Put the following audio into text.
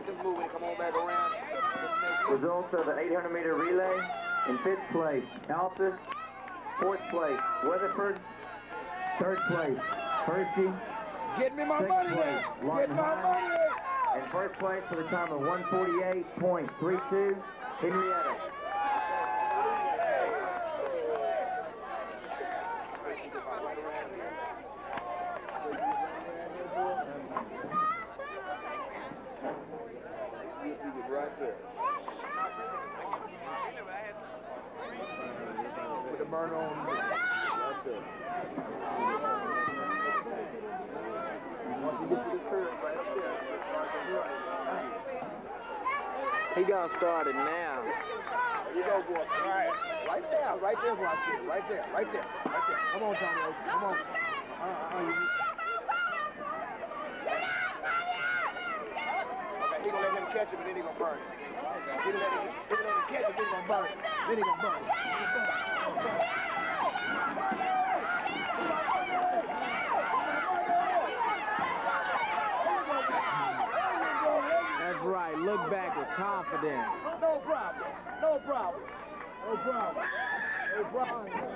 Watch this move when it come on back around. Results of the 800-meter relay. In 5th place, Altus. 4th place, Weatherford. 3rd place, Hershey. Get me my money there. Get my money there. And 1st place for the time of 148.32, Henrietta. Right there. Put the burner on right there. Once you get to this curve, right up there. He gonna start it now. There you go, boy. Right there, boy. I see it. Right there. Come on, Tommy. Come on. He gonna let him catch it, but then he gonna burn it. He gonna let him catch it, then he gonna burn it. Then he gonna burn it. That's right. Look back with confidence. No problem.